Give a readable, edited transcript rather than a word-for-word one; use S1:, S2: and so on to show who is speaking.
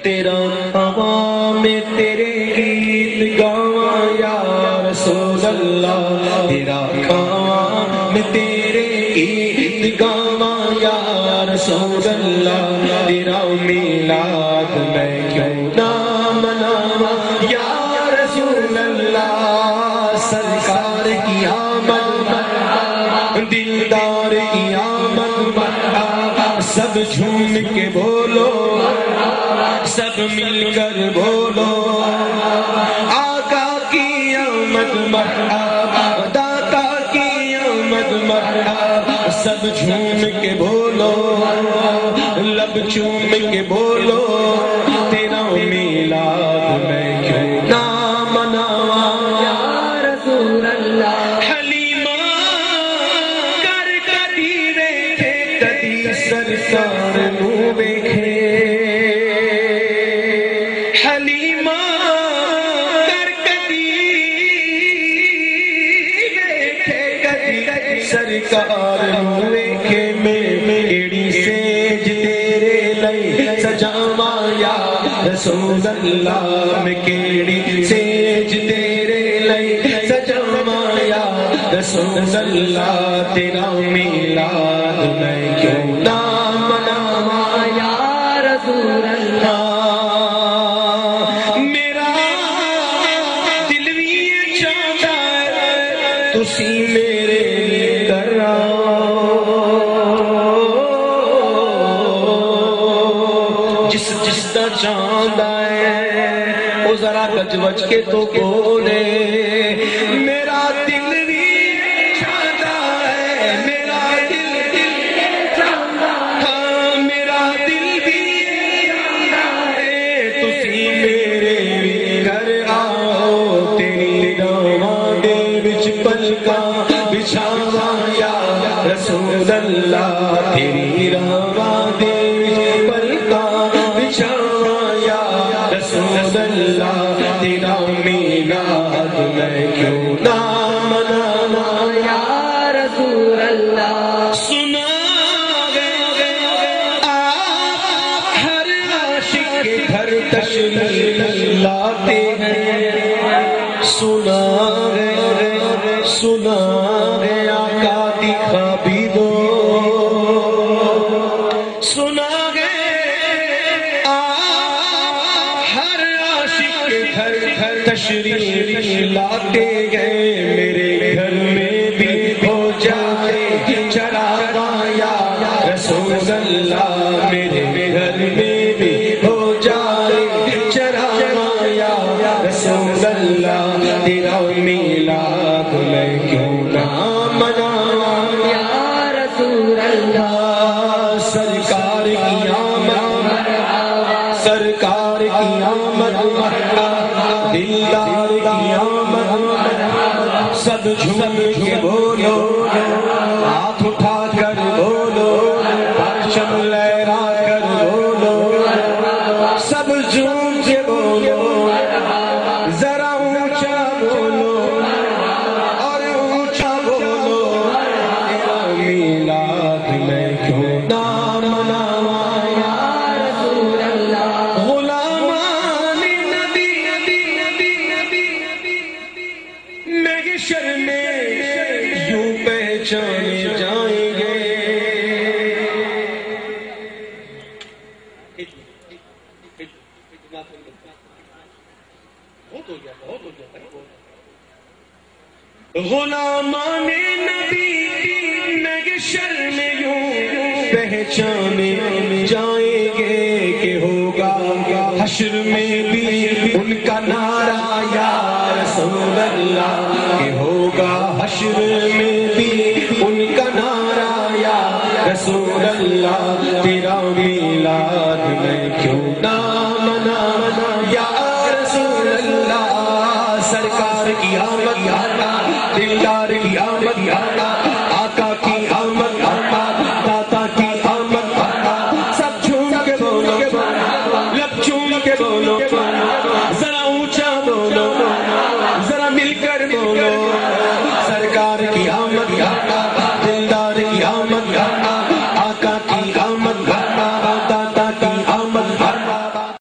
S1: تیرا ہوا میں تیرے گیت گاواں یا رسول اللہ، تیرا ہوا میں تیرے گیت گاواں یا رسول اللہ، تیرا میلاد میں کیوں نہ مناواں یا رسول اللہ، سرکار کی آمد دلدار کی آمد سب جھوم کے بولو، سب مل کر بولو، آقا کی آمد مرحبا، داتا کی آمد مرحبا، سب جھوم کے بولو، لب چوم کے بولو، تیرا میلاد میں کیوں نہ مناواں یا رسول اللہ۔ حلیمہ کر کدی ویکھے کدی سرکار نو ویکھے، حلیمہ کر کدی ویکھے کدی سرکار نو ویکھے، میری سیج تیرے لئی سجاواں یا رسول اللہ، میں کیڑی سیج تیرے لئی سجاواں یا رسول اللہ، تیرا میلاد میں کیوں نہ مناواں یا رسول اللہ۔ میرا دل بھی یہ چاہتا ہے تسی میرے لیے کر آؤ، جس دا چاہتا ہے وہ ذرا گج وج کے تو بولے، میرا دل بھی چاہتا ہے، میرا دل چاہتا ہے، میرا دل بھی چاہتا ہے تسی میرے لیے گھر آؤ، تیری راواں دے وچ پلکاں بچھاواں یا رسول اللہ، تیری راواں دے وچ پلکاں بچھاواں یا رسول اللہ، تیرا میلاد میں کیوں نہ مناواں یا رسول اللہ۔ سنا آپ ہر عاشق کے گھر تشریف لاتے ہیں، سنا آقا دی خوابیدو، سنا تشریف لاتے گئے، میرے گھر میں بھی ہو جائے چراغاں یا رسول اللہ، میرے گھر میں بھی ہو جائے چراغاں یا رسول اللہ، تیرا میلاد میں کیوں نہ مناواں یا رسول اللہ۔ سرکار کی آمد، سرکار کی آمد، دلدار کی آمد، سب جھوم کے بولو، ہاتھ اٹھا کر بولو، پرچم لہرا کر بولو، سب جھوم کے بولو، ذرا اونچا بولو اور اونچا بولو، تیرا میلاد میں کیوں نہ مناواں یا رسول اللہ۔ غلامان نبی محشر میں یوں پہچانے جائیں گے، غلامان نبی محشر میں یوں پہچانے جائیں گے کہ ہوگا حشر میں بھی ان کا نعرہ یا رسول اللہ، کہ ہوگا حشر میں بھی ان کا نعرہ یا رسول اللہ، تیرا میلاد میں کیوں نہ مناواں یا رسول اللہ۔ سرکار کی آمد آتا، دلدار کی آمد آتا، آقا کی آمد آتا، داتا کی آمد آتا، سب جھوم کے بولو، لب چوم کے بولو،